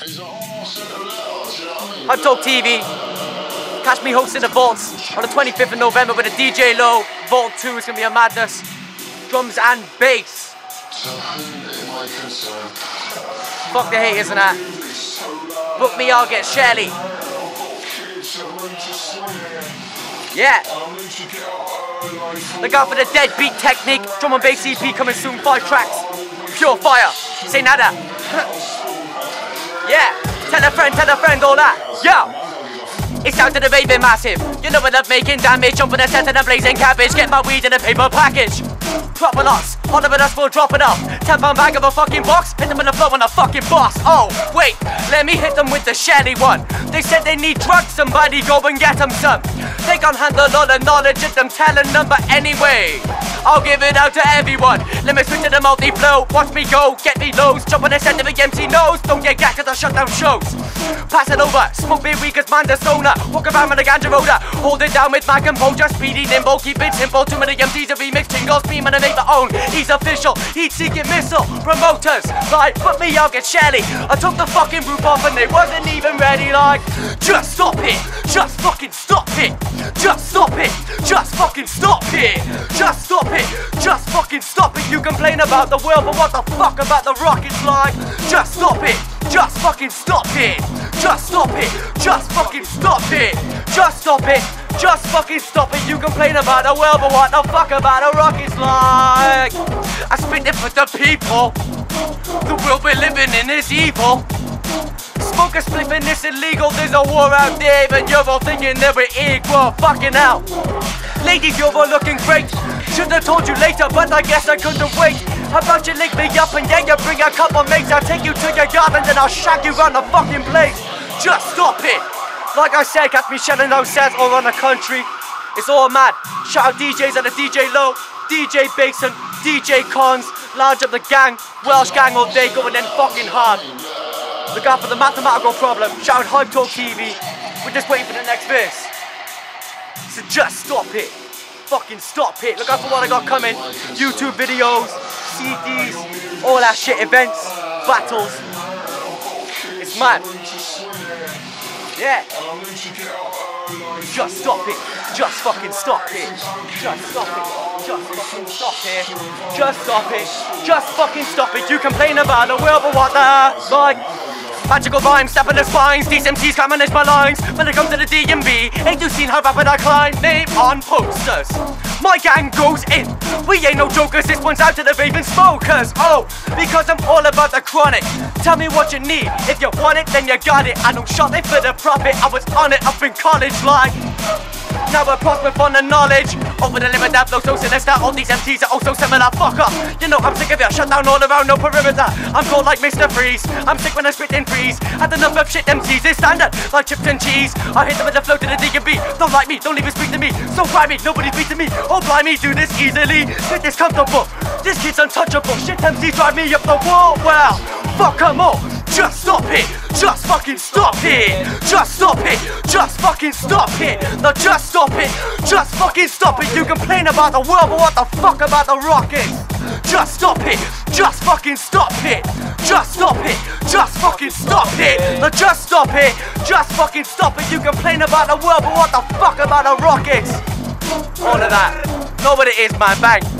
Hype Talk TV. Catch me hosting the Vaults on the 25th of November with a DJ Low. Vault 2 is going to be a madness. Drums and bass. Fuck the haters and that. Book me, I'll get Shelly. Yeah. Look out for the Deadbeat Technique. Drum and bass EP coming soon. 5 tracks. Pure fire. Say nada. Yeah. Tell a friend, all that. Yo. It's out to the raving massive. You know I love making damage. Jump on the set and I'm blazing cabbage. Get my weed in a paper package. Proper lots, hotter than us, we'll drop it off. 10 pound bag of a fucking box. Hit them in the flow on a fucking boss. Oh, wait, let me hit them with the Shelly one. They said they need drugs, somebody go and get them some. They can't handle all the knowledge of them telling them, but anyway, I'll give it out to everyone. Let me switch to the multi-flow. Watch me go, get me lows. Jump on the set of the MC knows. Don't get gacked cause I shut down shows. Pass it over, smoke me weak as man the sonar. Walk around with a ganja roller. Hold it down with my composure. Speedy, nimble, keep it simple. Too many MCs to remix jingles. Beam and I make my own. He's official, heat seeking missile. Promoters, like, put me, I'll get Shelly. I took the fucking roof off and they wasn't even ready. Like, just stop it. Just fucking stop it. Just stop it. Just fucking stop it. Just stop it. Just fucking stop it. You complain about the world, but what the fuck about the rockets? Like, just stop it. Just fucking stop it. Just stop it. Just fucking stop it. Just stop it. Just fucking stop it. You complain about the world, but what the fuck about the rockets? Like, I spit it for the people. The world we're living in is evil. Smoke a spliff and it's illegal. There's a war out there, and you're all thinking that we're equal. Fucking hell. Ladies, you're all looking great. Should've told you later, but I guess I couldn't wait. How about you link me up and yeah, you bring a couple mates. I'll take you to your yard and then I'll shag you round the fucking place. Just stop it. Like I said, catch me shelling those sets all around the country. It's all mad. Shout out DJs at the DJ Low, DJ Basin, DJ Cons, Lounge Up the Gang, Welsh Gang all day going in fucking hard. Look out for the mathematical problem. Shout out Hype Talk TV. We're just waiting for the next verse. So just stop it. Fucking stop it. Look out for what I got coming. YouTube videos, CDs, all that shit, events, battles. It's mad. Yeah. Just stop it. Just fucking stop it. Just stop it. Just fucking stop it. Just stop it. Just fucking stop it. You complain about the world, but what the like? Magical rhymes, stepping the spines. These MCs can't manage my lines. When it comes to the DMV, ain't you seen how rapid I climb? Name on posters. My gang goes in. We ain't no jokers, this one's out to the raving smokers. Oh, because I'm all about the chronic. Tell me what you need. If you want it, then you got it. I don't shot it for the profit. I was on it up in college like. Now we're prosper from the knowledge. Over the limit that flow so sinister. All these MCs are also similar. Fuck up. You know I'm sick of you. Shut down all around, no perimeter. I'm cold like Mr. Freeze. I'm sick when I spit in freeze. Had enough of shit MCs is standard like chips and cheese. I hit them with the flow to the D&B. Don't like me, don't even speak to me. So cry me, nobody's beating me. Oh blind me, do this easily. Spit this comfortable. This kid's untouchable. Shit MCs drive me up the wall. Well, fuck them all. Just stop it. Just fucking stop it. Just stop it. Just fucking stop it. Now just stop it. Just fucking stop it. You complain about the world, but what the fuck about the rockets? Just stop it. Just fucking stop it. Just stop it. Just fucking stop it. Now just stop it. Just fucking stop it. You complain about the world, but what the fuck about the rockets? All of that. Know what it is, man. Bang.